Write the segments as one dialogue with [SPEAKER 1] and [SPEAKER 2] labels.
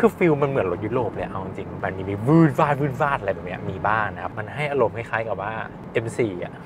[SPEAKER 1] คือฟิลมันเหมือนรถยุโรปเลยเอาจริงมันมีวืดวาดอะไรแบบนี้มีบ้างนะครับมันให้อารมณ์คล้ายๆกับว่า M4 อ่ะ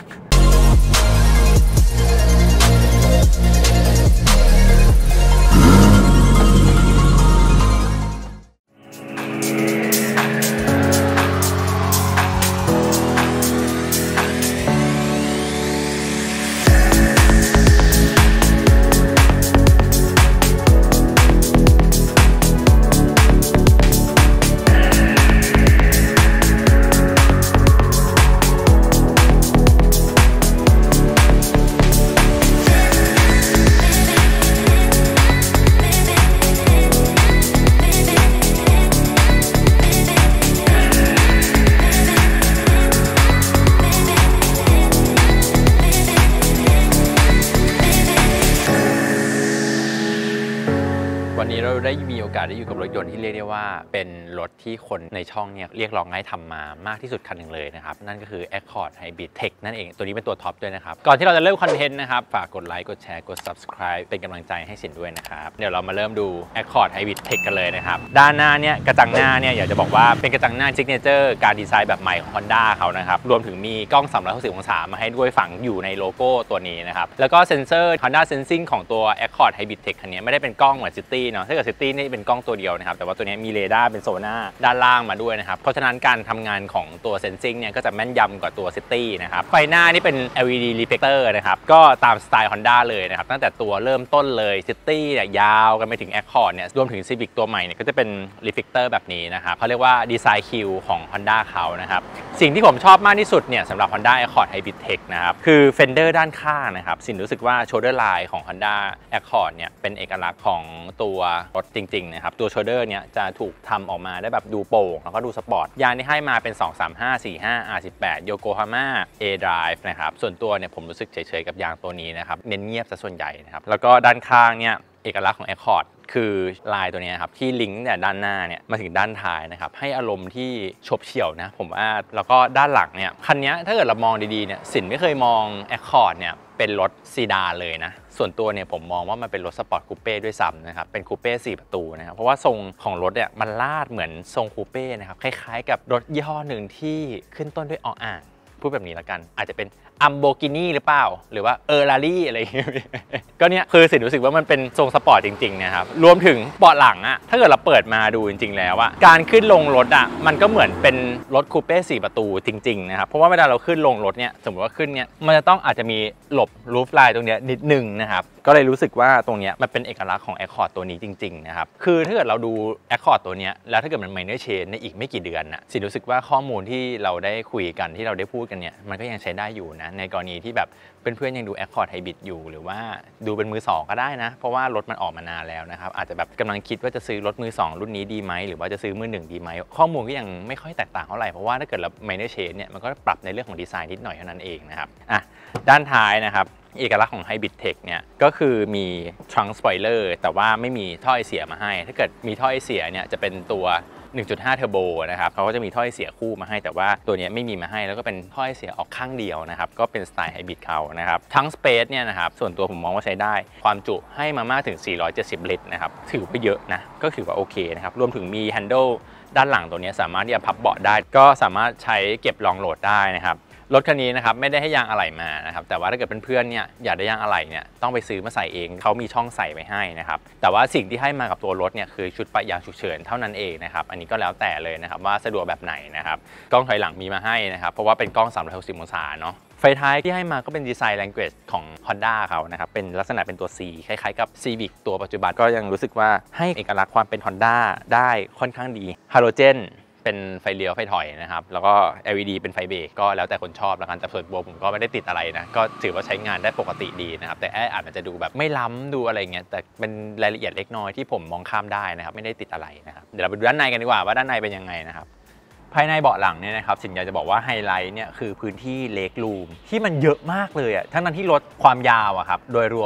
[SPEAKER 1] วันนี้เราได้มีโอกาสได้อยู่กับรถยนต์ที่เรียกได้ว่าเป็นรถที่คนในช่องเนี่ยเรียกร้องให้ทำมามากที่สุดคันหนึ่งเลยนะครับนั่นก็คือ Accord Hybrid Tech นั่นเองตัวนี้เป็นตัวท็อปด้วยนะครับก่อนที่เราจะเริ่มคอนเทนต์นะครับฝากกดไลค์กดแชร์กด Subscribe เป็นกำลังใจให้สินด้วยนะครับเดี๋ยวเรามาเริ่มดู Accord Hybrid Tech กันเลยนะครับด้านหน้าเนี่ยกระจังหน้าเนี่ยอยากจะบอกว่าเป็นกระจังหน้า Signature การดีไซน์แบบใหม่ของ Honda เขานะครับรวมถึงมีกล้อง360 องศามาให้ด้วยฝังอยู่ในโลโก้ตัวนี้นะครับแล้วก็เซ็นเซอร์ Honda Sensing ของตัว Accord Hybrid Tech คันนี้ไม่ได้เป็นกล้องเหมือน City เนาะถ้าเกิด City นี่เป็นกล้องตัวเดียวนะครับแต่ว่าตัวนี้มีเรดาร์เป็นโซน่าด้านล่างมาด้วยนะครับเพราะฉะนั้นการทำงานของตัว Sensing เนี่ยก็จะแม่นยำกว่าตัว City นะครับไฟหน้านี่เป็น LED reflector นะครับก็ตามสไตล์ Honda เลยนะครับตั้งแต่ตัวเริ่มต้นเลย City เนี่ยยาวกันไปถึง Accord เนี่ยรวมถึง Civic ตัวใหม่เนี่ยก็จะเป็น reflector แบบนี้นะครับเขาเรียกว่าดีไซน์ Q ของ Honda เขานะครับสิ่งที่ผมชอบมากที่สุดเนี่ยสำหรับ Honda Accord Hybrid Tech นะครับคือ Fender ด้านข้างนะครับสินรู้สึกว่า shoulder line ของ Honda Accord เนี่ยเป็นเอกลักษณ์ของตัวรถจริงๆนะครับตัวโชเดอร์เนี่ยจะถูกทำออกมาได้แบบดูโปร่งแล้วก็ดูสปอร์ตยางที่ให้มาเป็น 235/45 R18 Yokohama A Drive นะครับส่วนตัวเนี่ยผมรู้สึกเฉยๆกับยางตัวนี้นะครับเน้นเงียบซะส่วนใหญ่นะครับแล้วก็ด้านข้างเนี่ยเอกลักษณ์ของ Accord คือลายตัวนี้ครับที่ลิงก์เนี่ยด้านหน้าเนี่ยมาถึงด้านท้ายนะครับให้อารมณ์ที่ฉบเฉี่ยวนะผมว่าแล้วก็ด้านหลังเนี่ยคันนี้ถ้าเกิดเรามองดีๆเนี่ยสินไม่เคยมอง Accord เนี่ยเป็นรถซีดานเลยนะส่วนตัวเนี่ยผมมองว่ามันเป็นรถสปอร์ตคูเป้ด้วยซ้ำนะครับเป็นคูเป้4ประตูนะครับเพราะว่าทรงของรถเนี่ยมันลาดเหมือนทรงคูเป้นะครับคล้ายๆกับรถยี่ห้อหนึ่งที่ขึ้นต้นด้วยออ่างพูดแบบนี้แล้วกันอาจจะเป็นอัมโบกินีหรือเปล่าหรือว่าเออร์รารี่อะไรอย่างเงี้ยก็เนี่ยคือสินรู้สึกว่ามันเป็นทรงสปอร์ตจริงๆนะครับรวมถึงเบาะหลังอะถ้าเกิดเราเปิดมาดูจริงๆแล้วอะการขึ้นลงรถอะมันก็เหมือนเป็นรถคูเป้4ประตูจริงๆนะครับเพราะว่าเวลาเราขึ้นลงรถเนี่ยสมมติว่าขึ้นเนี่ยมันจะต้องอาจจะมีหลบรูฟไลน์ตรงเนี้ยนิดนึงนะครับก็เลยรู้สึกว่าตรงเนี้ยมันเป็นเอกลักษณ์ของ Accord ตัวนี้จริงๆนะครับคือถ้าเกิดเราดู Accord ตัวเนี้ยแล้วถ้าเกิดมัน minor change ในอีกไม่กี่เดือนน่ะสิรู้สึกว่าข้อมูลที่เราได้คุยกันที่เราได้พูดกันเนี่ยมันก็ยังใช้ได้อยู่นะในกรณีที่แบบเพื่อนๆยังดู Accord Hybrid อยู่หรือว่าดูเป็นมือ2ก็ได้นะเพราะว่ารถมันออกมานานแล้วนะครับอาจจะแบบกำลังคิดว่าจะซื้อรถมือ2รุ่นนี้ดีไหมหรือว่าจะซื้อมือ1ดีไหมข้อมูลก็ยังไม่ค่อยแตกต่างเท่าไหร่เพราะว่าถ้าเกิดเรา minor change เนี่ยมันก็ปรับในเรื่องของดีไซน์นิดหน่อยเท่านั้นเองนะครับด้านท้ายนะครับเอกลักษณ์ของ Hybrid Tech เนี่ยก็คือมี trunk spoiler แต่ว่าไม่มีท่อไอเสียมาให้ถ้าเกิดมีท่อไอเสียเนี่ยจะเป็นตัว 1.5 เทอร์โบนะครับเขาก็จะมีท่อไอเสียคู่มาให้แต่ว่าตัวนี้ไม่มีมาให้แล้วก็เป็นท่อไอเสียออกข้างเดียวนะครับก็เป็นสไตล์ Hybrid เขานะครับทั้ง Space เนี่ยนะครับส่วนตัวผมมองว่าใช้ได้ความจุให้มามากถึง470ลิตรนะครับถือไปเยอะนะก็ถือว่าโอเคนะครับรวมถึงมี handle ด้านหลังตัวนี้สามารถที่จะพับเบาะได้ก็สามารถใช้เก็บรองโหลดได้นะครับรถคันนี้นะครับไม่ได้ให้ยางอะไหล่มานะครับแต่ว่าถ้าเกิดเพื่อนๆเนี่ยอยากได้ยางอะไหล่เนี่ยต้องไปซื้อมาใส่เองเขามีช่องใส่ไว้ให้นะครับแต่ว่าสิ่งที่ให้มากับตัวรถเนี่ยคือชุดปะยางฉุกเฉินเท่านั้นเองนะครับอันนี้ก็แล้วแต่เลยนะครับว่าสะดวกแบบไหนนะครับกล้องถอยหลังมีมาให้นะครับเพราะว่าเป็นกล้อง360องศาเนาะไฟท้ายที่ให้มาก็เป็นดีไซน์ language ของ Honda เขานะครับเป็นลักษณะเป็นตัว C คล้ายๆกับ Civic ตัวปัจจุบันก็ยังรู้สึกว่าให้เอกลักษณ์ความเป็น Honda ได้ค่อนข้างดีฮาโลเจนเป็นไฟเลี้ยวไฟถอยนะครับแล้วก็ LED เป็นไฟเบรกก็แล้วแต่คนชอบแล้วกันแต่ส่วนตัวผมก็ไม่ได้ติดอะไรนะก็ถือว่าใช้งานได้ปกติดีนะครับแต่อาจจะดูแบบไม่ล้ำดูอะไรเงี้ยแต่เป็นรายละเอียดเล็กน้อยที่ผมมองข้ามได้นะครับไม่ได้ติดอะไรนะครับเดี๋ยวเราไปดูด้านในกันดีกว่าว่าด้านในเป็นยังไงนะครับภายในเบาะหลังเนี่ยนะครับสินอยากจะบอกว่าไฮไลท์เนี่ยคือพื้นที่เล็กรูมที่มันเยอะมากเลยอ่ะทั้งนั้นที่รถความยาวอะครับโดยรวมเนี่ย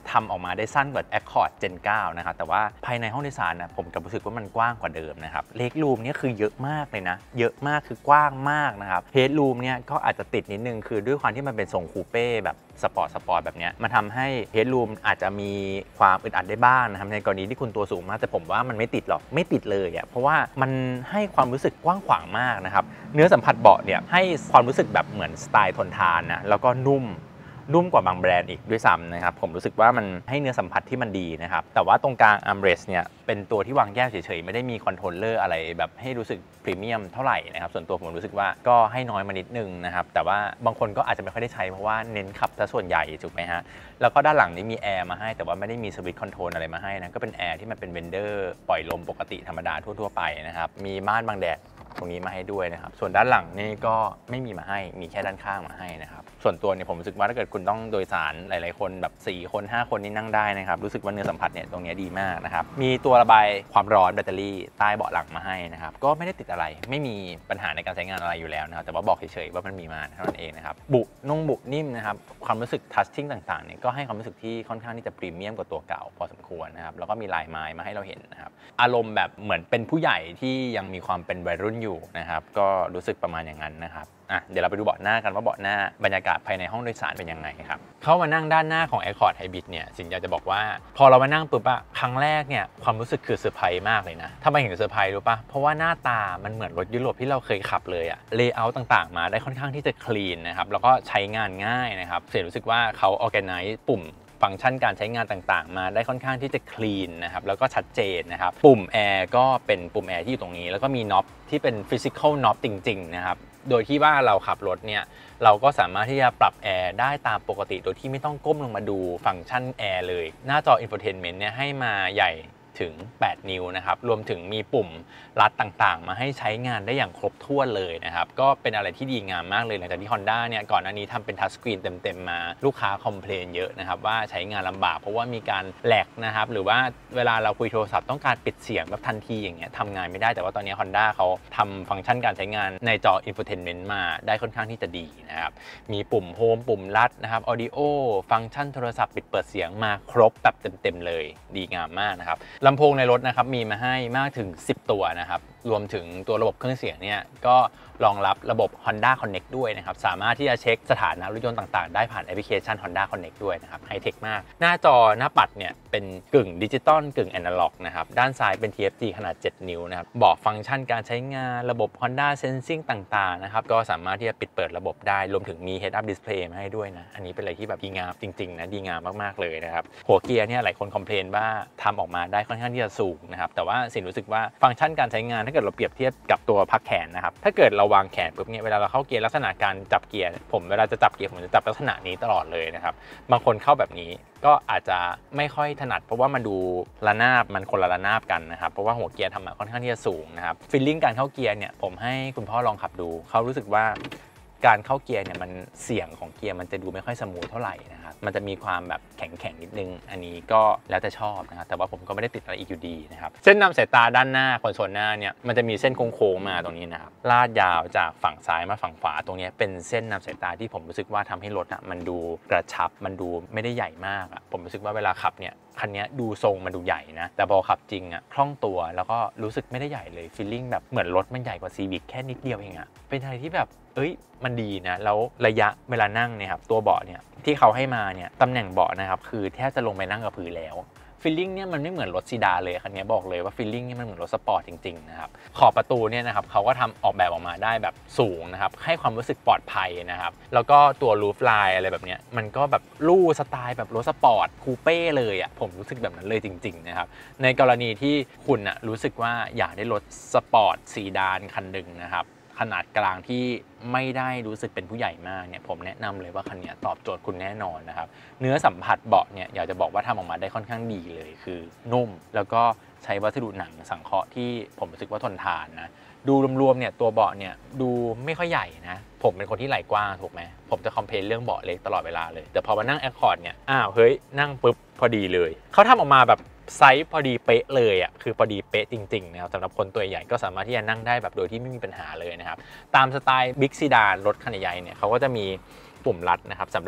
[SPEAKER 1] ทำออกมาได้สั้นกว่า Accord Gen 9 นะครับแต่ว่าภายในห้องโดยสารนะผมกลับรู้สึกว่ามันกว้างกว่าเดิมนะครับเลกรูมเนี่ยคือเยอะมากเลยนะเยอะมากคือกว้างมากนะครับเฮดรูมเนี่ยก็อาจจะติดนิดนึงคือด้วยความที่มันเป็นทรงคูเป้แบบสปอร์ตแบบนี้มันทำให้เฮดรูมอาจจะมีความอึดอัดได้บ้างนะครับในกรณีที่คุณตัวสูงมากแต่ผมว่ามันไม่ติดหรอกไม่ติดเลยอ่ะเพราะว่ามันให้ความรู้สึกกว้างขวางมากนะครับเนื้อสัมผัสเบาะเนี่ยให้ความรู้สึกแบบเหมือนสไตล์ทนทานนะแล้วก็นุ่มกว่าบางแบรนด์อีกด้วยซ้ำนะครับผมรู้สึกว่ามันให้เนื้อสัมผัสที่มันดีนะครับแต่ว่าตรงกลางอาร์มเรสเนี่ยเป็นตัวที่วางแยกเฉยๆไม่ได้มีคอนโทรลเลอร์อะไรแบบให้รู้สึกพรีเมียมเท่าไหร่นะครับส่วนตัวผมรู้สึกว่าก็ให้น้อยมานิดนึงนะครับแต่ว่าบางคนก็อาจจะไม่ค่อยได้ใช้เพราะว่าเน้นขับซะส่วนใหญ่ถูกไหมฮะแล้วก็ด้านหลังนี้มีแอร์มาให้แต่ว่าไม่ได้มีสวิตช์คอนโทรลอะไรมาให้นะก็เป็นแอร์ที่มันเป็นเวนเดอร์ปล่อยลมปกติธรรมดาทั่วๆไปนะครับมีม่านบังแดดตรงนี้มาให้ด้วยนะครับส่วนด้านหลังนี่ก็ไม่มีมาให้มีแค่ด้านข้างมาให้นะครับส่วนตัวเนี่ยผมรู้สึกว่าถ้าเกิดคุณต้องโดยสารหลายๆคนแบบ4คน5คนนี่นั่งได้นะครับรู้สึกว่าเนื้อสัมผัสเนี่ยตรงนี้ดีมากนะครับมีตัวระบายความร้อนแบตเตอรี่ใต้เบาะหลังมาให้นะครับก็ไม่ได้ติดอะไรไม่มีปัญหาในการใช้งานอะไรอยู่แล้วนะครับแต่ว่าบอกเฉยๆว่ามันมีมาเท่านั้นเองนะครับบุนิ่มนะครับความรู้สึกทัชชิ่งต่างๆเนี่ยก็ให้ความรู้สึกที่ค่อนข้างที่จะพรีเมียมกว่าตัวเก่าพอสมควรนะครับแล้วก็มีลายไม้มาให้เราเห็นนะครับอารมณ์แบบเหมือนเป็นผู้ใหญ่ที่ยังมีความเป็นวัยรุ่นอยู่นะครับก็รู้สึกประมาณอย่างนั้นนะครับเดี๋ยวเราไปดูเบาะหน้ากันว่าเบาะหน้าบรรยากาศภายในห้องโดยสารเป็นยังไงครับเข้ามานั่งด้านหน้าของ Accord Hybrid เนี่ยสิ่งอยากจะบอกว่าพอเรามานั่งปุ๊บครั้งแรกเนี่ยความรู้สึกคือเซอร์ไพรส์มากเลยนะทำไมถึงเซอร์ไพรส์รู้ปะเพราะว่าหน้าตามันเหมือนรถยุโรปที่เราเคยขับเลยเลเยอร์ต่างๆมาได้ค่อนข้างที่จะคลีนนะครับแล้วก็ใช้งานง่ายนะครับเสียรู้สึกว่าเขา organize ปุ่มฟังก์ชันการใช้งานต่างๆมาได้ค่อนข้างที่จะคลีนนะครับแล้วก็ชัดเจนนะครับปุ่มแอร์ก็เป็นปุ่มแอร์ที่อยู่ตรงนี้แล้วก็มีน็อปที่เป็นฟิสิกอลน็อปจริงๆนะครับโดยที่ว่าเราขับรถเนี่ยเราก็สามารถที่จะปรับแอร์ได้ตามปกติโดยที่ไม่ต้องก้มลงมาดูฟังก์ชันแอร์เลยหน้าจอ Infotainment เนี่ยให้มาใหญ่ถึง8 นิ้วนะครับรวมถึงมีปุ่มลัดต่างๆมาให้ใช้งานได้อย่างครบถ้วนเลยนะครับก็เป็นอะไรที่ดีงามมากเลยหลังจากที่ Honda เนี่ยก่อนหน้านี้ทำเป็นทัชสกรีนเต็มๆมาลูกค้าคอมเพลนเยอะนะครับว่าใช้งานลำบากเพราะว่ามีการแหลกนะครับหรือว่าเวลาเราคุยโทรศัพท์ต้องการปิดเสียงแบบทันทีอย่างเงี้ยทำงานไม่ได้แต่ว่าตอนนี้ Honda เขาทำฟังก์ชันการใช้งานในจอ Infotainment มาได้ค่อนข้างที่จะดีนะครับมีปุ่มโฮมปุ่มลัดนะครับ Audio ฟังก์ชันโทรศัพท์ปิดเปิดเสียงมาครบแบบเต็มๆเลยดีงามมากนะครับลำโพงในรถนะครับมีมาให้มากถึง10 ตัวนะครับรวมถึงตัวระบบเครื่องเสียงเนี่ยก็รองรับระบบ Honda Connect ด้วยนะครับสามารถที่จะเช็คสถานะรถยนต์ต่างๆได้ผ่านแอปพลิเคชัน Honda Connect ด้วยนะครับไฮเทคมากหน้าจอหน้าปัดเนี่ยเป็นกึ่งดิจิตอลกึ่งแอนะล็อกนะครับด้านซ้ายเป็น TFT ขนาด7 นิ้วนะครับบอกฟังก์ชันการใช้งานระบบ Honda Sensing ต่างๆนะครับก็สามารถที่จะปิดเปิดระบบได้รวมถึงมี Head Up Display มาให้ด้วยนะอันนี้เป็นอะไรที่แบบดีงามจริงๆนะดีงามมากๆเลยนะครับหัวเกียร์เนี่ยหลายคนคอมเพลนว่าทำออกมาได้ค่อนข้างที่จะสูงนะครับแต่ว่าสิ่งรู้สึกว่าฟังก์ชันการใช้งานถ้าเกิดเราเปรียบเทียบกับตัวพักแขนนะครับถ้าเกิดเราวางแขนปุ๊บเนี่ยเวลาเราเข้าเกียร์ลักษณะการจับเกียร์ผมเวลาจะจับเกียร์ผมจะจับลักษณะนี้ตลอดเลยนะครับบางคนเข้าแบบนี้ก็อาจจะไม่ค่อยถนัดเพราะว่ามันดูระนาบมันคนละระนาบกันนะครับเพราะว่าหัวเกียร์ทำมาค่อนข้างที่จะสูงนะครับฟีลลิ่งการเข้าเกียร์เนี่ยผมให้คุณพ่อลองขับดูเขารู้สึกว่าการเข้าเกียร์เนี่ยมันเสียงของเกียร์มันจะดูไม่ค่อยสมูทเท่าไหร่นะครับมันจะมีความแบบแข็งนิดนึงอันนี้ก็แล้วแต่ชอบนะครับแต่ว่าผมก็ไม่ได้ติดอะไรอีกอยู่ดีนะครับเส้นนำสายตาด้านหน้าคอนโซลหน้าเนี่ยมันจะมีเส้นโค้งๆมาตรงนี้นะครับลาดยาวจากฝั่งซ้ายมาฝั่งขวาตรงนี้เป็นเส้นนำสายตาที่ผมรู้สึกว่าทำให้รถมันดูกระชับมันดูไม่ได้ใหญ่มากผมรู้สึกว่าเวลาขับเนี่ยคันนี้ดูทรงมันดูใหญ่นะแต่พอขับจริงคล่องตัวแล้วก็รู้สึกไม่ได้ใหญ่เลยฟีลลิ่งแบบเหมือนรถมันใหญ่กว่า Civic แค่นิดเดียวเองเป็นอะไรที่แบบมันดีนะแล้วระยะเวลานั่งเนี่ยครับตัวเบาะเนี่ยที่เขาให้มาเนี่ยตำแหน่งเบาะนะครับคือแทบจะลงไปนั่งกับพื้นแล้วฟีลลิ่งเนี่ยมันไม่เหมือนรถซีดานเลยคันนี้บอกเลยว่าฟีลลิ่งเนี่ยมันเหมือนรถสปอร์ตจริงๆนะครับขอบประตูเนี่ยนะครับเขาก็ทำออกแบบออกมาได้แบบสูงนะครับให้ความรู้สึกปลอดภัยนะครับแล้วก็ตัวรูฟไลน์อะไรแบบเนี้ยมันก็แบบลู่สไตล์แบบรถสปอร์ตคูเป้เลยผมรู้สึกแบบนั้นเลยจริงๆนะครับในกรณีที่คุณรู้สึกว่าอยากได้รถสปอร์ตซีดานคันหนึ่งนะครับขนาดกลางที่ไม่ได้รู้สึกเป็นผู้ใหญ่มากเนี่ยผมแนะนำเลยว่าคันนี้ตอบโจทย์คุณแน่นอนนะครับเนื้อสัมผัสเบาะเนี่ยอยากจะบอกว่าทำออกมาได้ค่อนข้างดีเลยคือนุ่มแล้วก็ใช้วัสดุหนังสังเคราะห์ที่ผมรู้สึกว่าทนทานนะดูรวมๆเนี่ยตัวเบาะเนี่ยดูไม่ค่อยใหญ่นะผมเป็นคนที่ไหล่กว้างถูกไหมผมจะคอมเพลนเรื่องเบาะเล็กตลอดเวลาเลยแต่พอมานั่ง Accord เนี่ยเฮ้ยนั่งปุ๊บพอดีเลยเขาทำออกมาแบบไซส์พอดีเป๊ะเลยคือพอดีเป๊ะจริงๆนะครับสำหรับคนตัวใหญ่ก็สามารถที่จะนั่งได้แบบโดยที่ไม่มีปัญหาเลยนะครับตามสไตล์บิ๊กซีดานรถขนาดใหญ่เนี่ยเขาก็จะมีปุ่มลัดนะครับสำหรับ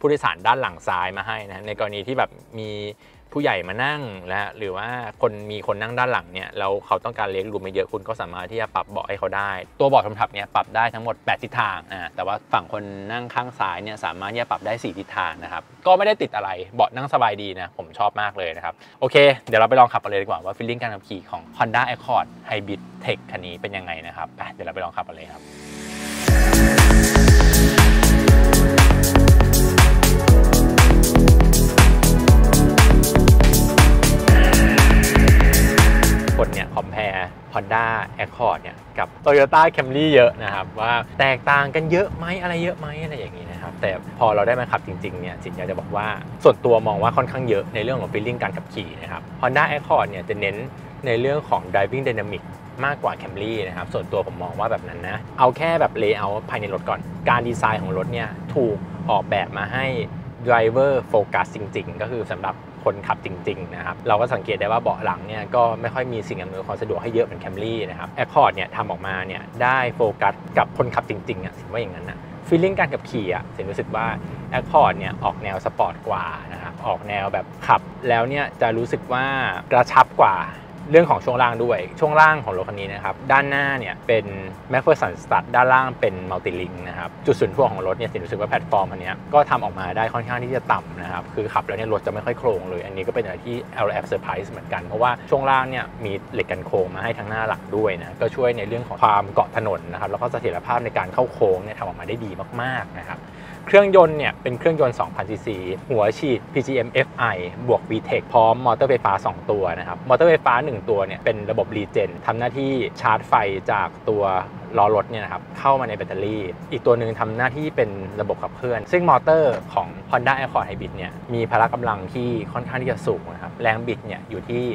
[SPEAKER 1] ผู้โดยสารด้านหลังซ้ายมาให้นะในกรณีที่แบบมีผู้ใหญ่มานั่งนะหรือว่ามีคนนั่งด้านหลังเนี่ยแล้วเขาต้องการเลี้ยงรูมเยอะคุณก็สามารถที่จะปรับเบาะให้เขาได้ตัวเบาะคนขับเนี่ยปรับได้ทั้งหมด8ทิศทางแต่ว่าฝั่งคนนั่งข้างซ้ายเนี่ยสามารถที่จะปรับได้4ทิศทางนะครับก็ไม่ได้ติดอะไรเบาะนั่งสบายดีนะผมชอบมากเลยนะครับโอเคเดี๋ยวเราไปลองขับกันเลยดีกว่าว่าฟีลลิ่งการขับขี่ของ Honda Accord Hybrid Tech คันนี้เป็นยังไงนะครับเดี๋ยวเราไปลองขับกันเลยครับคนเนี่ยคอมแพร์ Honda Accord เนี่ยกับ Toyota Camry เยอะนะครับว่าแตกต่างกันเยอะไหมอะไรเยอะไหมอะไรอย่างนี้นะครับแต่พอเราได้มาขับจริงๆเนี่ยจิตอยากจะบอกว่าส่วนตัวมองว่าค่อนข้างเยอะในเรื่องของ feeling การขับขี่นะครับ Honda Accord เนี่ยจะเน้นในเรื่องของ driving dynamic มากกว่า Camry นะครับส่วนตัวผมมองว่าแบบนั้นนะเอาแค่แบบ layout ภายในรถก่อนการดีไซน์ของรถเนี่ยถูกออกแบบมาให้ driver focus จริงๆก็คือสำหรับคนขับจริงๆนะครับเราก็สังเกตได้ว่าเบาะหลังเนี่ยก็ไม่ค่อยมีสิ่งอำนวยความสะดวกให้เยอะเหมือน Camry นะครับ Accord เนี่ยทำออกมาเนี่ยได้โฟกัสกับคนขับจริงๆสิว่าอย่างนั้นนะฟีลลิ่งการขับขี่สิรู้สึกว่า Accord เนี่ยออกแนวสปอร์ตกว่านะครับออกแนวแบบขับแล้วเนี่ยจะรู้สึกว่ากระชับกว่าเรื่องของช่วงล่างด้วยช่วงล่างของรถคันนี้นะครับด้านหน้าเนี่ยเป็น MacPherson Strut ด้านล่างเป็น Multilink นะครับจุดศูนย์ถ่วงของรถเนี่ยรู้สึกว่าแพลตฟอร์มอันนี้ก็ทำออกมาได้ค่อนข้างที่จะต่ำนะครับคือขับแล้วเนี่ยรถจะไม่ค่อยโครงเลยอันนี้ก็เป็นอะไรที่เราแอบเซอร์ไพรส์เหมือนกันเพราะว่าช่วงล่างเนี่ยมีเหล็กกันโค้งมาให้ทั้งหน้าหลังด้วยนะก็ช่วยในเรื่องของความเกาะถนนนะครับแล้วก็เสถียรภาพในการเข้าโค้งเนี่ยทำออกมาได้ดีมากๆนะครับเครื่องยนต์เนี่ยเป็นเครื่องยนต์ 2,000 ซีซี หัวฉีด PGM FI บวก VTEC พร้อมมอเตอร์ไฟฟ้า 2 ตัวนะครับมอเตอร์ไฟฟ้า 1 ตัวเนี่ยเป็นระบบรีเจนทำหน้าที่ชาร์จไฟจากตัวล้อรถเนี่ยนะครับเข้ามาในแบตเตอรี่อีกตัวหนึ่งทำหน้าที่เป็นระบบขับเคลื่อนซึ่งมอเตอร์ของ Honda Accord Hybrid เนี่ยมีพละกำลังที่ค่อนข้างที่จะสูงนะครับแรงบิดเนี่ยอยู่ที่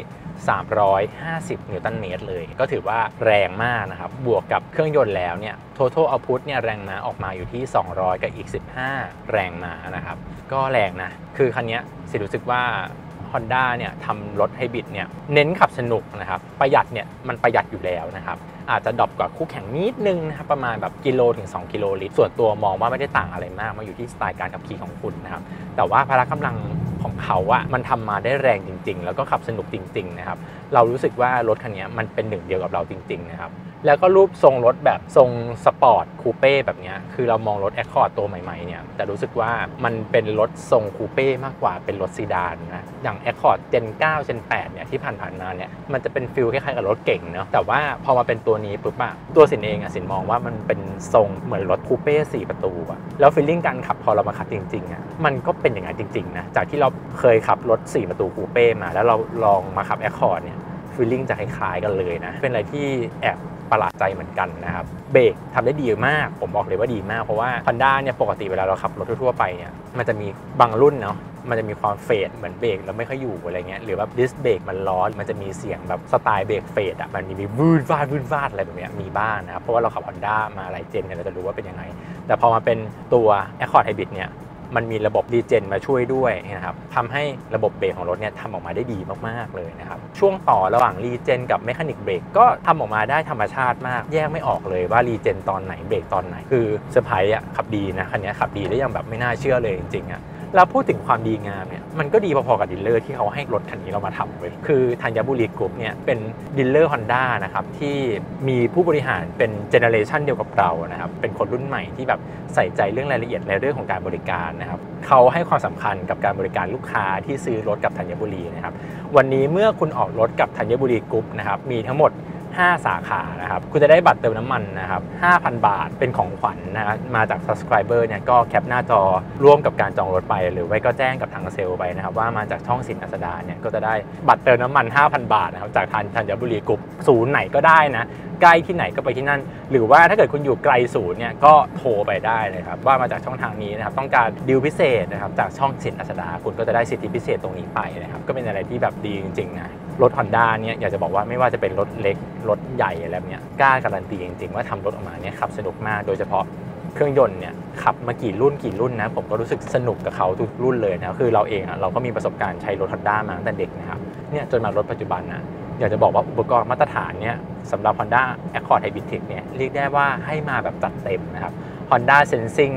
[SPEAKER 1] 350 นิวตันเมตรเลยก็ถือว่าแรงมากนะครับบวกกับเครื่องยนต์แล้วเนี่ย total output เนี่ยแรงม้าออกมาอยู่ที่200กับอีก15แรงม้านะครับก็แรงนะคือคันนี้สิรู้สึกว่า Honda เนี่ยทำรถไฮบริดเนี่ยเน้นขับสนุกนะครับประหยัดเนี่ยมันประหยัดอยู่แล้วนะครับอาจจะดรอปกว่าคู่แข่งนิดนึงนะครับประมาณแบบกิโลถึง2กิโลลิตรส่วนตัวมองว่าไม่ได้ต่างอะไรมากมาอยู่ที่สไตล์การขับขี่ของคุณนะครับแต่ว่าพละกำลังของเขามันทำมาได้แรงจริงๆแล้วก็ขับสนุกจริงๆนะครับเรารู้สึกว่ารถคันนี้มันเป็นหนึ่งเดียวกับเราจริงๆนะครับแล้วก็รูปทรงรถแบบทรงสปอร์ตคูเป้แบบนี้คือเรามองรถ Accord ตัวใหม่ๆเนี่ยแต่รู้สึกว่ามันเป็นรถทรงคูเป้มากกว่าเป็นรถซีดานนะอย่าง Accord Gen 9 Gen 8เนี่ยที่ผ่านมาเนี่ยมันจะเป็นฟิลคล้ายๆกับรถเก่งเนาะแต่ว่าพอมาเป็นตัวนี้ปุ๊บตัวสินเองสินมองว่ามันเป็นทรงเหมือนรถคูเป้4ประตูแล้วฟีลลิ่งการขับพอเรามาขับจริงๆมันก็เป็นอย่างนั้นจริงๆนะจากที่เราเคยขับรถ4ประตูคูเป้มาแล้วเราลองมาขับ Accord เนี่ยฟีลลิ่งจะคล้ายๆกันเลยนะเป็นอะไรที่แอบประหลาดใจเหมือนกันนะครับเบรกทำได้ดีมากผมบอกเลยว่าดีมากเพราะว่า Honda เนี่ยปกติเวลาเราขับรถทั่วไปเนี่ยมันจะมีบางรุ่นเนาะมันจะมีความเฟดเหมือนเบรกแล้วไม่ค่อยอยู่อะไรเงี้ยหรือว่าดิสเบรกมันร้อนมันจะมีเสียงแบบสไตล์เบรกเฟดมันมีวืดวาดอะไรแบบนี้มีบ้างนะครับเพราะว่าเราขับ Honda มาหลายเจนเนี่ยเราจะรู้ว่าเป็นยังไงแต่พอมาเป็นตัว Accord Hybrid เนี่ยมันมีระบบรีเจนมาช่วยด้วยนะครับทำให้ระบบเบรกของรถเนี่ยทำออกมาได้ดีมากๆเลยนะครับช่วงต่อระหว่างรีเจนกับเมคานิกเบรกก็ทำออกมาได้ธรรมชาติมากแยกไม่ออกเลยว่ารีเจนตอนไหนเบรกตอนไหนคือเซอร์ไพรส์ขับดีนะคันนี้ขับดีได้ยังแบบไม่น่าเชื่อเลยจริงๆเราพูดถึงความดีงามเนี่ยมันก็ดีพอๆกับดีลเลอร์ที่เขาให้รถคันนี้เรามาทำเลยคือธัญบุรีกรุ๊ปเนี่ยเป็นดีลเลอร์ Honda นะครับที่มีผู้บริหารเป็นเจเนอเรชันเดียวกับเรานะครับเป็นคนรุ่นใหม่ที่แบบใส่ใจเรื่องรายละเอียดในเรื่องของการบริการนะครับเขาให้ความสำคัญกับการบริการลูกค้าที่ซื้อรถกับธัญบุรีนะครับวันนี้เมื่อคุณออกรถกับธัญบุรีกรุ๊ปนะครับมีทั้งหมด5 สาขานะครับคุณจะได้บัตรเติมน้ำมันนะครับ 5,000 บาทเป็นของขวัญนะมาจาก Subscriber เนี่ยก็แคปหน้าจอร่วมกับการจองรถไปหรือไว้ก็แจ้งกับทางเซลล์ไปนะครับว่ามาจากช่องสินอัสดาเนี่ยก็จะได้บัตรเติมน้ำมัน 5,000 บาทนะครับจากธัญบุรีกรุ๊ปศูนย์ไหนก็ได้นะใกล้ที่ไหนก็ไปที่นั่นหรือว่าถ้าเกิดคุณอยู่ไกลศูนย์เนี่ยก็โทรไปได้เลยครับว่ามาจากช่องทางนี้นะครับต้องการดีลพิเศษนะครับจากช่องสินอัสดาคุณก็จะได้สิทธิพิเศษตรงนี้ไปนะครับก็เป็นอะไรที่แบบดีจริงๆนะรถ Honda เนี่ยอยากจะบอกว่าไม่ว่าจะเป็นรถเล็กรถใหญ่อะไรแบบนี้กล้าการันตีจริงๆว่าทำรถออกมาเนี่ยขับสนุกมากโดยเฉพาะเครื่องยนต์เนี่ยขับมากี่รุ่นนะผมก็รู้สึกสนุกกับเขาทุกรุ่นเลยนะคือเราเองเราก็มีประสบการณ์ใช้รถ Honda มาตั้งแต่เด็กนะครับเนี่ยจนมารถปัจจุบันนะอยากจะบอกว่าอุปกรณ์มาตรฐานเนี่ยสำหรับ Honda Accord Hybrid Tech เนี่ยเรียกได้ว่าให้มาแบบจัดเต็มนะครับ Honda Sensing เนี่ย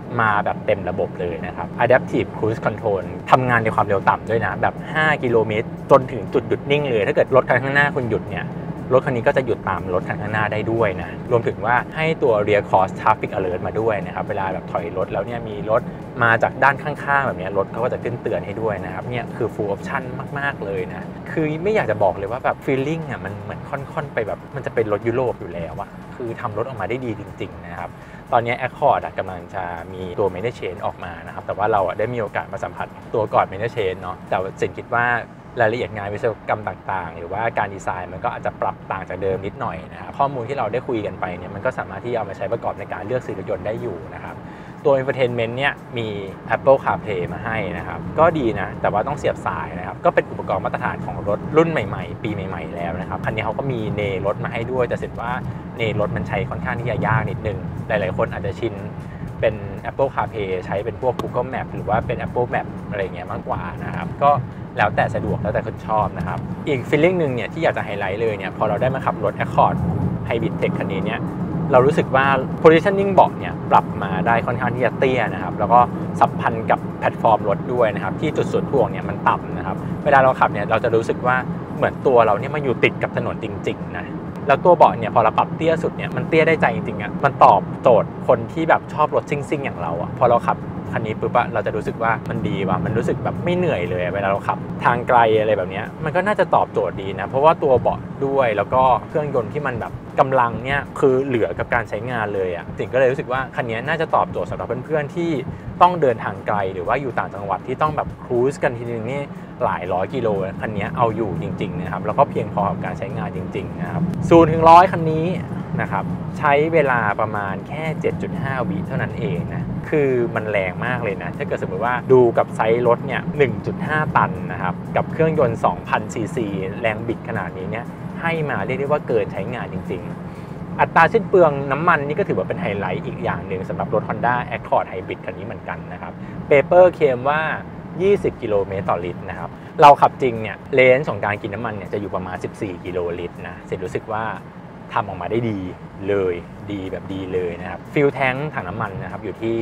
[SPEAKER 1] มาแบบเต็มระบบเลยนะครับ Adaptive Cruise Control ทำงานในความเร็วต่ำด้วยนะแบบ5กิโลเมตรจนถึงจุดหยุดนิ่งเลยถ้าเกิดรถคันข้างหน้าคุณหยุดเนี่ยรถคันนี้ก็จะหยุดตามรถคันข้างหน้าได้ด้วยนะรวมถึงว่าให้ตัว Rear Cross Traffic Alert มาด้วยนะครับเวลาแบบถอยรถแล้วเนี่ยมีรถมาจากด้านข้างๆแบบนี้รถเขาก็จะขึ้นเตือนให้ด้วยนะครับเนี่ยคือ full option มากๆเลยนะคือไม่อยากจะบอกเลยว่าแบบ feeling อ่ะมันเหมือนค่อนๆไปแบบมันจะเป็นรถยุโรปอยู่แล้วอะคือทำรถออกมาได้ดีจริงๆนะครับตอนนี้ Accord กำลังจะมีตัว Master Chain ออกมานะครับแต่ว่าเราได้มีโอกาสมาสัมผัสตัวก่อน Master Chain เนาะแต่สิ่งคิดว่ารายละเอียดงานวิศวกรรมต่างๆหรือว่าการดีไซน์มันก็อาจจะปรับต่างจากเดิมนิดหน่อยนะครับข้อมูลที่เราได้คุยกันไปเนี่ยมันก็สามารถที่เอามาใช้ประกอบในการเลือกซื้อรถยนต์ได้อยู่นะครับตัว Infotainment เนี่ยมี Apple CarPlay มาให้นะครับก็ดีนะแต่ว่าต้องเสียบสายนะครับก็เป็นอุปกรณ์มาตรฐานของรถรุ่นใหม่ๆปีใหม่ๆแล้วนะครับคันนี้เขาก็มีเนรถมาให้ด้วยแต่เสร็จว่าเนรถมันใช้ค่อนข้างที่จะยากนิดนึงหลายๆคนอาจจะชินเป็น Apple CarPlay ใช้เป็นพวก Google Map หรือว่าเป็น Apple Map อะไรเงี้ยมากกว่านะครับก็แล้วแต่สะดวกแล้วแต่คนชอบนะครับอีก feeling นึงเนี่ยที่อยากจะไฮไลท์เลยเนี่ยพอเราได้มาขับรถ Accord Hybrid Tech คันนี้เนี่ยเรารู้สึกว่า positioning เบาะเนี่ยปรับมาได้ค่อนข้างที่จะเตี้ยนะครับแล้วก็สัมพันธ์กับแพลตฟอร์มรถด้วยนะครับที่จุดศูนย์ถ่วงเนี่ยมันต่ำนะครับเวลาเราขับเนี่ยเราจะรู้สึกว่าเหมือนตัวเราเนี่ยมาอยู่ติดกับถนนจริงๆนะแล้วตัวเบาะเนี่ยพอเราปรับเตี้ยสุดเนี่ยมันเตี้ยได้ใจจริงๆอ่ะมันตอบโจทย์คนที่แบบชอบรถซิ่งๆอย่างเราอ่ะพอเราขับคันนี้ปุ๊บเราจะรู้สึกว่ามันดีว่ะมันรู้สึกแบบไม่เหนื่อยเลยเวลาเราขับทางไกลอะไรแบบนี้มันก็น่าจะตอบโจทย์ดีนะเพราะว่าตัวเบาะด้วยแล้วก็เครื่องยนต์ที่มันแบบกำลังเนี่ยคือเหลือกับการใช้งานเลยอ่ะสิ่งก็เลยรู้สึกว่าคันนี้น่าจะตอบโจทย์สำหรับเพื่อนๆที่ต้องเดินทางไกลหรือว่าอยู่ต่างจังหวัดที่ต้องแบบครูซกันทีนึงนี่หลายร้อยกิโลคันนี้เอาอยู่จริงๆนะครับแล้วก็เพียงพอกับการใช้งานจริงๆนะครับ0 ถึง 100คันนี้นะครับใช้เวลาประมาณแค่ 7.5 วิเท่านั้นเองนะคือมันแรงมากเลยนะถ้าเกิดสมมติว่าดูกับไซส์รถเนี่ย 1.5 ตันนะครับกับเครื่องยนต์ 2,000 ซีซีแรงบิดขนาดนี้เนี่ยให้มาเรียกได้ว่าเกินใช้งานจริงๆอัตราสิ้นเปลืองน้ำมันนี่ก็ถือว่าเป็นไฮไลท์อีกอย่างหนึ่งสำหรับรถ Honda Accord Hybrid คันนี้เหมือนกันนะครับเปเปอร์เคลมว่า20 กิโลเมตรต่อลิตรนะครับเราขับจริงเนี่ยเลนส์ของการกินน้ำมันเนี่ยจะอยู่ประมาณ14 กิโลลิตรนะเสร็จรู้สึกว่าทำออกมาได้ดีเลยดีแบบดีเลยนะครับฟิลแทงถังน้ำมันนะครับอยู่ที่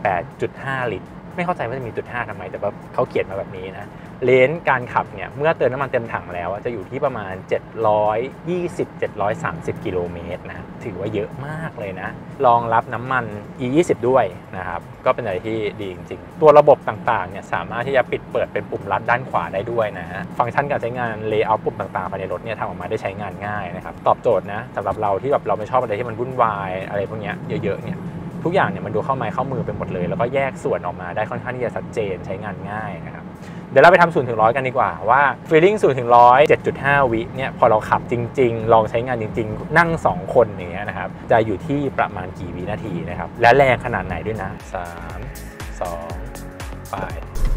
[SPEAKER 1] 48.5 ลิตรไม่เข้าใจว่าจะมี.5ทำไมแต่ว่าเขาเขียนมาแบบนี้นะเลนส์การขับเนี่ยเมื่อเติมน้ำมันเต็มถังแล้วจะอยู่ที่ประมาณ720-730 กิโลเมตรนะถือว่าเยอะมากเลยนะรองรับน้ำมัน E20 ด้วยนะครับก็เป็นอะไรที่ดีจริงๆตัวระบบต่างๆเนี่ยสามารถที่จะปิดเปิดเป็นปุ่มลัดด้านขวาได้ด้วยนะฟังก์ชันการใช้งานเลเยอร์ปุ่มต่างๆภายในรถเนี่ยทำออกมาได้ใช้งานง่ายนะครับตอบโจทย์นะสำหรับเราที่แบบเราไม่ชอบอะไรที่มันวุ่นวายอะไรพวกนี้เยอะๆเนี่ยทุกอย่างเนี่ยมันดูเข้าไม้เข้ามือไปหมดเลยแล้วก็แยกส่วนออกมาได้ค่อนข้างที่จะชัดเจนใช้งานง่ายนะครับเดี๋ยวเราไปทำ0 ถึง 100กันดีกว่าว่า feeling 0 ถึง 100 7.5 วิเนี่ยพอเราขับจริงๆลองใช้งานจริงๆนั่ง2คนอย่างเงี้ยนะครับจะอยู่ที่ประมาณกี่วินาทีนะครับและแรงขนาดไหนด้วยนะ3 2 ไป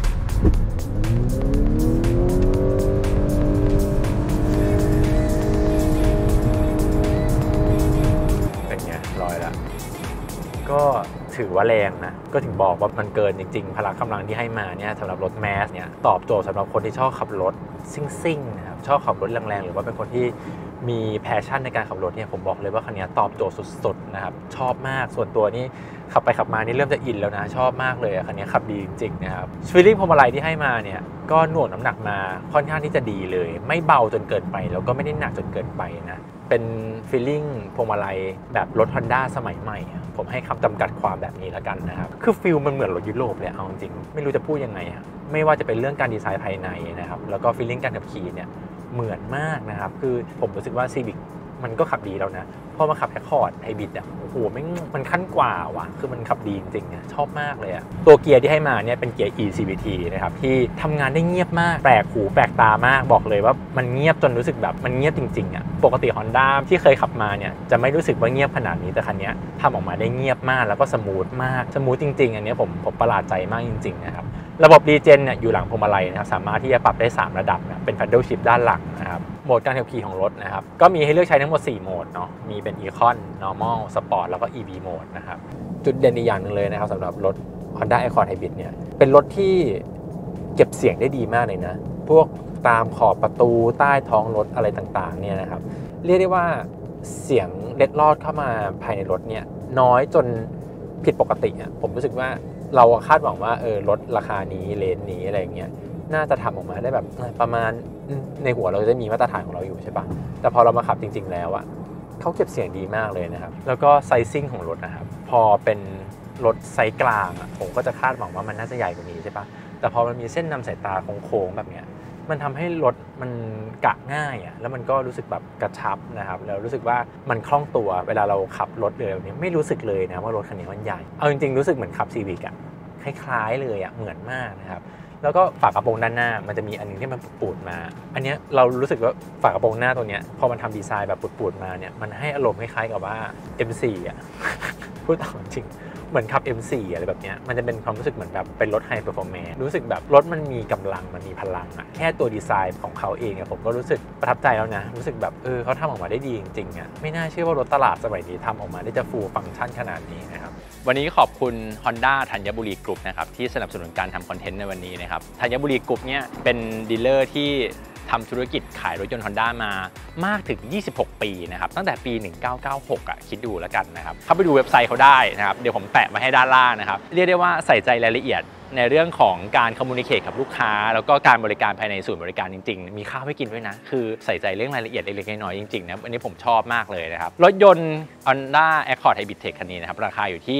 [SPEAKER 1] เป็นไงร้อยละก็ถือว่าแรงนะก็ถึงบอกว่ามันเกินจริงๆพละกำลังที่ให้มาเนี่ยสำหรับรถแมสเนี่ยตอบโจทย์สำหรับคนที่ชอบขับรถซิ่งๆนะครับชอบขับรถแรงๆหรือว่าเป็นคนที่มีแพชชั่นในการขับรถเนี่ยผมบอกเลยว่าคันนี้ตอบโจทย์สุดๆนะครับชอบมากส่วนตัวนี่ขับไปขับมานี่เริ่มจะอินแล้วนะชอบมากเลยคันนี้ขับดีจริงๆนะครับฟีลลิ่งพวงมาลัยที่ให้มาเนี่ยก็หน่วงน้ำหนักมาค่อนข้างที่จะดีเลยไม่เบาจนเกินไปแล้วก็ไม่ได้หนักจนเกินไปนะเป็นฟีลลิ่งพวงมาลัยแบบรถ Honda สมัยใหม่ผมให้คำจำกัดความแบบนี้แล้วกันนะครับคือฟีลมันเหมือนรถยุโรปเลยเอาจริงไม่รู้จะพูดยังไงไม่ว่าจะเป็นเรื่องการดีไซน์ภายในนะครับแล้วก็ฟีลลิ่งการขับขี่เนี่ยเหมือนมากนะครับคือผมรู้สึกว่า Civic มันก็ขับดีแล้วนะพอมาขับ Accord Hybrid โอ้โหมันขั้นกว่าว่ะคือมันขับดีจริงๆชอบมากเลยตัวเกียร์ที่ให้มาเนี่ยเป็นเกียร์ eCVT นะครับที่ทำงานได้เงียบมากแปลกหูแปลกตามากบอกเลยว่ามันเงียบจนรู้สึกแบบมันเงียบจริงๆปกติ Honda ที่เคยขับมาเนี่ยจะไม่รู้สึกว่าเงียบขนาดนี้แต่คันนี้ทำออกมาได้เงียบมากแล้วก็สมูทมากสมูทจริงๆอันนี้ผมประหลาดใจมากจริงๆนะครับระบบดีเจนเนี่ยอยู่หลังพวงมาลัยนะครับสามารถที่จะปรับได้3ระดับนะเป็น Paddle Shift ด้านหลังนะครับโหมดการขับขี่ของรถนะครับก็มีให้เลือกใช้ทั้งหมด4โหมดเนาะมีเป็น Econ Normal Sport แล้วก็ EV Mode นะครับจุดเด่นอีกอย่างหนึ่งเลยนะครับสำหรับรถ Honda Accord Hybrid เนี่ยเป็นรถที่เก็บเสียงได้ดีมากเลยนะพวกตามขอบประตูใต้ท้องรถอะไรต่างๆเนี่ยนะครับเรียกได้ว่าเสียงเล็ดลอดเข้ามาภายในรถเนี่ยน้อยจน
[SPEAKER 2] ผิดปกติอ่ะผมรู้สึกว่าเราคาดหวังว่าลดราคานี้เลนนี้อะไรเงี้ยน่าจะทำออกมาได้แบบประมาณในหัวเราจะมีมาตรฐานของเราอยู่ใช่ปะแต่พอเรามาขับจริงๆแล้วอ่ะเขาเก็บเสียงดีมากเลยนะครับแล้วก็ไซซิ่งของรถนะครับพอเป็นรถไซส์กลางอ่ะผมก็จะคาดหวังว่ามันน่าจะใหญ่กว่านี้ใช่ปะแต่พอมันมีเส้นนำสายตาโค้งๆแบบเนี้ยมันทำให้รถมันกะง่ายอ่ะแล้วมันก็รู้สึกแบบกระชับนะครับแล้วรู้สึกว่ามันคล่องตัวเวลาเราขับรถเร็วนี้ไม่รู้สึกเลยนะว่ารถคันนี้มันใหญ่เอาจริงๆรู้สึกเหมือนขับซีวิกอ่ะคล้ายๆเลยอ่ะเหมือนมากนะครับแล้วก็ฝากระโปรงด้านหน้ามันจะมีอันนึงที่มันปูดมาอันนี้เรารู้สึกว่าฝากระโปรงหน้าตัวเนี้ยพอมันทำดีไซน์แบบปูดมาเนี่ยมันให้อารมณ์คล้ายๆกับว่า M4 อ่ะ พูดตามจริงเหมือนขับ M4 อะไรแบบนี้มันจะเป็นความรู้สึกเหมือนแบบเป็นรถไฮเปอร์ฟอร์แมนซ์รู้สึกแบบรถมันมีกำลังมันมีพลังอะแค่ตัวดีไซน์ของเขาเองผมก็รู้สึกประทับใจแล้วนะรู้สึกแบบเขาทำออกมาได้ดีจริงๆไม่น่าเชื่อว่ารถตลาดสมัยนี้ทำออกมาได้จะฟูลฟังก์ชันขนาดนี้นะครับ
[SPEAKER 1] วันนี้ขอบคุณ Honda ธัญบุรีกรุ๊ปนะครับที่สนับสนุนการทำคอนเทนต์ในวันนี้นะครับธัญบุรีกรุ๊ปเนี่ยเป็นดีลเลอร์ที่ทำธุรกิจขายรถยนต์ Honda มามากถึง26 ปีนะครับตั้งแต่ปี 1996คิดดูแล้วกันนะครับเข้าไปดูเว็บไซต์เขาได้นะครับเดี๋ยวผมแปะมาให้ด้านล่างนะครับเรียกได้ว่าใส่ใจรายละเอียดในเรื่องของการคอมมูนิเคชกับลูกค้าแล้วก็การบริการภายในศูนย์บริการจริงๆมีข้าวให้กินด้วยนะคือใส่ใจเรื่องรายละเอียดเล็กๆน้อยๆจริงๆนะอันนี้ผมชอบมากเลยนะครับรถยนต์ Honda Accord Hybrid Tech คันนี้นะครับราคาอยู่ที่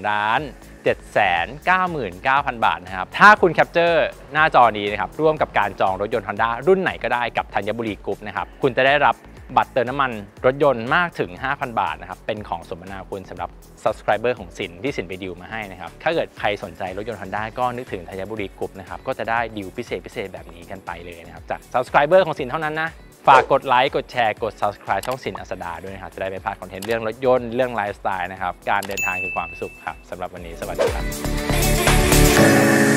[SPEAKER 1] 1,799,000 บาทนะครับถ้าคุณแคปเจอร์หน้าจอนี้นะครับร่วมกับการจองรถยนต์ Honda รุ่นไหนก็ได้กับธัญบุรีกรุ๊ปนะครับคุณจะได้รับบัตรเติมน้ำมันรถยนต์มากถึง 5,000 บาทนะครับเป็นของสมนาคุณสำหรับ Subscriber ของสินที่สินไปดีลมาให้นะครับถ้าเกิดใครสนใจรถยนต์ Honda ก็นึกถึงธัญบุรีกรุ๊ปนะครับก็จะได้ดีลพิเศษแบบนี้กันไปเลยนะครับจาก Subscriber ของสินเท่านั้นนะฝากกดไลค์กดแชร์กด Subscribe ช่องสินอัสดาด้วยนะครับจะได้ไม่พลาดคอนเทนต์เรื่องรถยนต์เรื่องไลฟ์สไตล์นะครับการเดินทางคือความสุขครับสำหรับวันนี้สวัสดีครับ